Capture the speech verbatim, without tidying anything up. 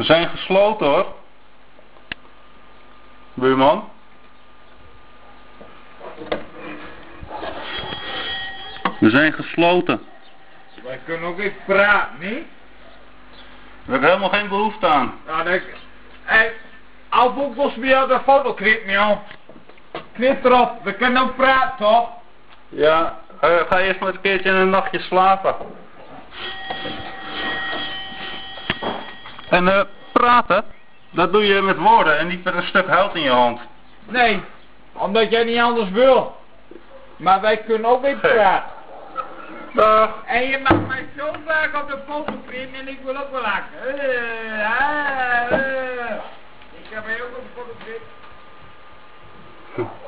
We zijn gesloten hoor. Buurman. We zijn gesloten. Wij kunnen ook even praten, niet? We hebben helemaal geen behoefte aan. Nou, dan... Hé, als ook los weer de foto knippen, joh. Knip erop, we kunnen ook praten, toch? Ja, uh, ga eerst maar een keertje een nachtje slapen. En uh, praten, dat doe je met woorden en niet met een stuk hout in je hand. Nee, omdat jij niet anders wil. Maar wij kunnen ook weer praten. Dag. En je mag mij zo vaak op de foto printen en ik wil ook wel lachen. Uh, uh, uh. Ik ga mij ook op de foto printen.